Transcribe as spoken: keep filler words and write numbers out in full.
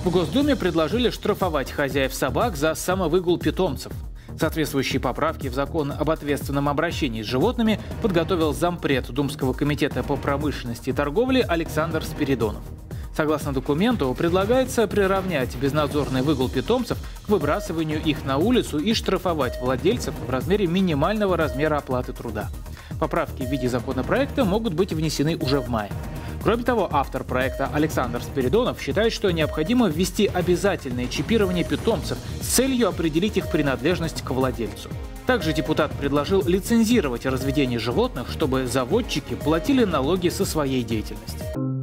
В Госдуме предложили штрафовать хозяев собак за самовыгул питомцев. Соответствующие поправки в закон об ответственном обращении с животными подготовил зампред Думского комитета по промышленности и торговле Александр Спиридонов. Согласно документу, предлагается приравнять безнадзорный выгул питомцев к выбрасыванию их на улицу и штрафовать владельцев в размере минимального размера оплаты труда. Поправки в виде законопроекта могут быть внесены уже в мае. Кроме того, автор проекта Александр Спиридонов считает, что необходимо ввести обязательное чипирование питомцев с целью определить их принадлежность к владельцу. Также депутат предложил лицензировать разведение животных, чтобы заводчики платили налоги со своей деятельности.